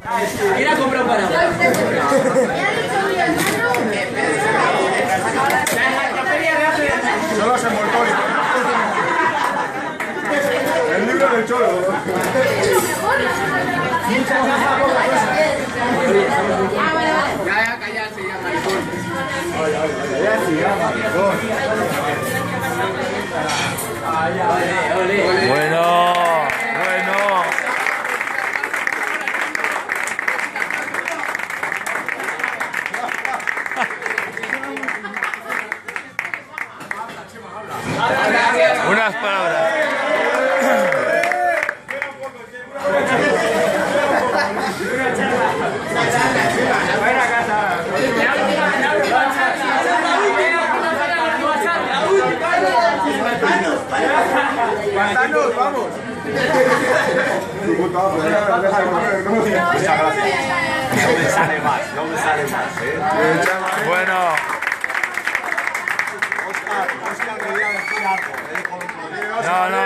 ¿Quién ha comprado un paraguas? Solo se envoltorio. El libro del cholo. Ya, callarse ya, maricón. Bueno, bueno. Unas palabras. ¡Pantanos, vamos! Muchas gracias. No me sale más, no me sale más, Bueno. Oscar, quería decir algo. No, no.